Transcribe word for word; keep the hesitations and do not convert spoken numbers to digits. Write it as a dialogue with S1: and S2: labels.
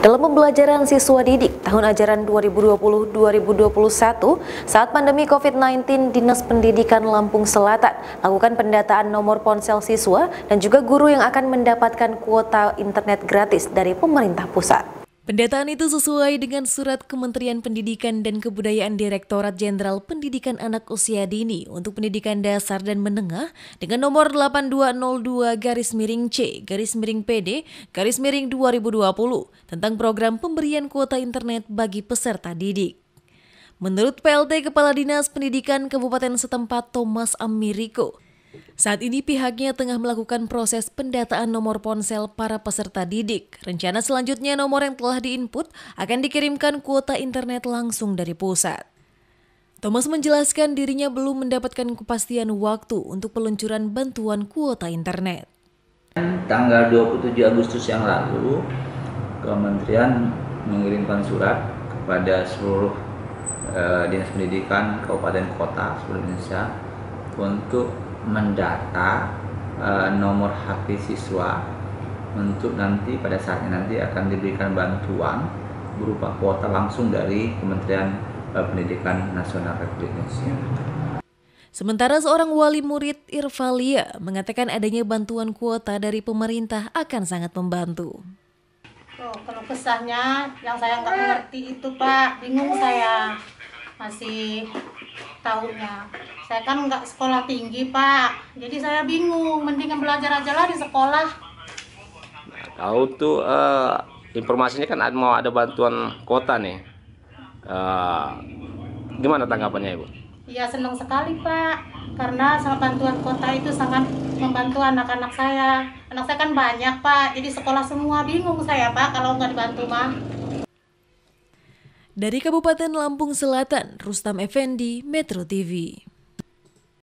S1: Dalam pembelajaran siswa didik tahun ajaran dua ribu dua puluh dua ribu dua puluh satu, saat pandemi covid sembilan belas, Dinas Pendidikan Lampung Selatan lakukan pendataan nomor ponsel siswa dan juga guru yang akan mendapatkan kuota internet gratis dari pemerintah pusat. Pendataan itu sesuai dengan surat Kementerian Pendidikan dan Kebudayaan Direktorat Jenderal Pendidikan Anak Usia Dini untuk Pendidikan Dasar dan Menengah dengan nomor delapan dua nol dua garis miring C garis miring P D garis miring dua ribu dua puluh tentang program pemberian kuota internet bagi peserta didik. Menurut P L T Kepala Dinas Pendidikan Kabupaten setempat Thomas Amiriko, saat ini pihaknya tengah melakukan proses pendataan nomor ponsel para peserta didik. Rencana selanjutnya nomor yang telah diinput akan dikirimkan kuota internet langsung dari pusat. Thomas menjelaskan dirinya belum mendapatkan kepastian waktu untuk peluncuran bantuan kuota internet.
S2: Tanggal dua puluh tujuh Agustus yang lalu, Kementerian mengirimkan surat kepada seluruh uh, Dinas Pendidikan Kabupaten Kota seluruh Indonesia untuk mendata uh, nomor H P siswa untuk nanti pada saatnya nanti akan diberikan bantuan berupa kuota langsung dari Kementerian uh, Pendidikan Nasional Republik Indonesia.
S1: Sementara seorang wali murid Irvalia mengatakan adanya bantuan kuota dari pemerintah akan sangat membantu.
S3: Oh, kalau kesahnya yang saya nggak mengerti itu Pak, bingung saya masih tahunnya. Saya kan nggak sekolah tinggi Pak, jadi saya bingung, mendingan belajar aja lah di sekolah.
S4: Nah, tahu tuh uh, informasinya kan mau ada bantuan kuota nih, uh, gimana tanggapannya Ibu?
S3: Iya senang sekali Pak, karena sama bantuan kuota itu sangat membantu anak-anak saya. Anak saya kan banyak Pak, jadi sekolah semua bingung saya Pak kalau nggak dibantu mah.
S1: Dari Kabupaten Lampung Selatan, Rustam Effendi, Metro T V.